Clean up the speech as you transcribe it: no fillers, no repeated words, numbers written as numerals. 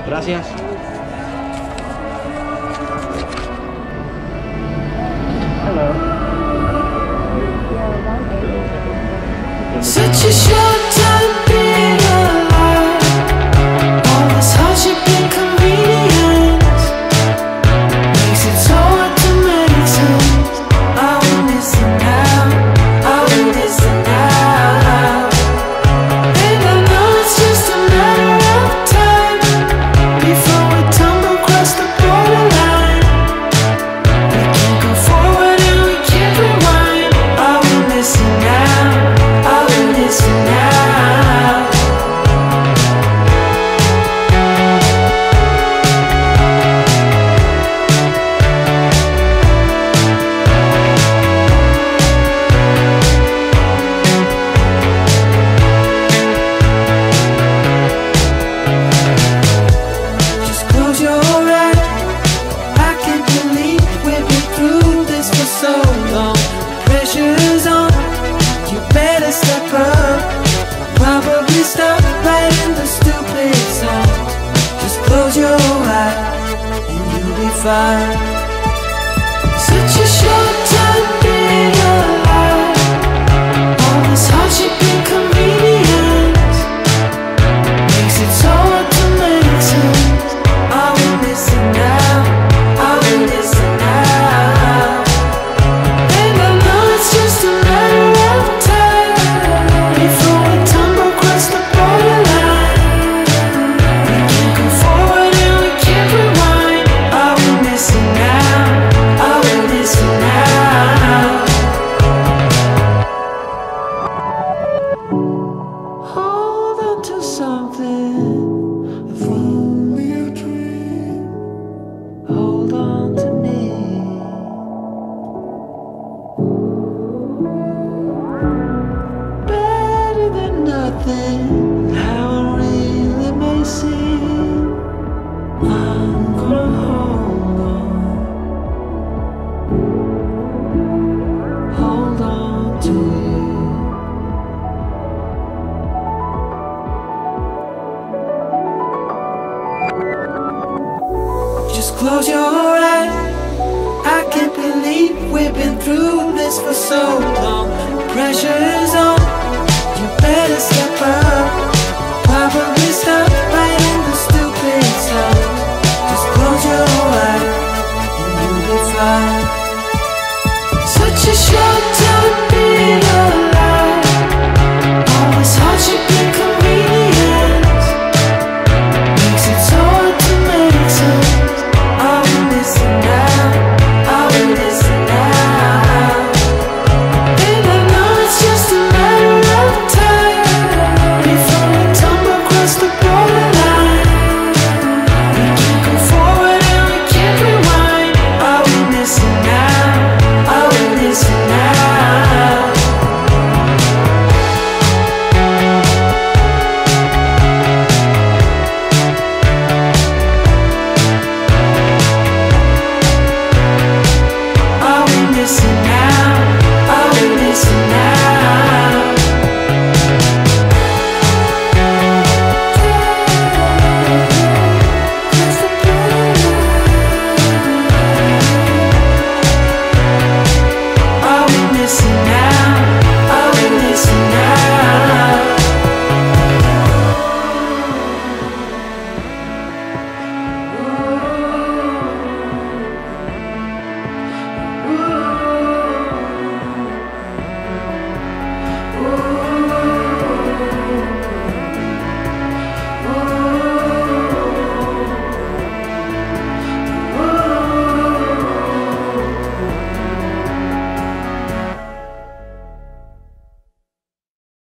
Gracias. Hello. Such a short time being alive. All this hardship and convenience makes it so hard to make sense. I will listen now, I will listen now. And I know it's just a matter of time before we tumble across the borderline. We can't go forward and we can't rewind. I will listen now, I will listen now. Just close your eyes. I can't believe we've been through this for so long. Pressure's on, you better step up. Probably stop writing the stupid songs. Just close your eyes and you'll be fine. Such a short time being alive. All this hardship and convenience makes it so hard to make sense. I will listen now, I will listen now. And I know it's just a matter of time before we tumble across the borderline. We can't go forward and we can't rewind. I will listen now, I will listen now. Hold on to something, if only a dream. Hold on to me. Better than nothing, how it really may seem. I'm gonna hold on to you. Just close your eyes. I can't believe we've been through this for so long. Pressure is on.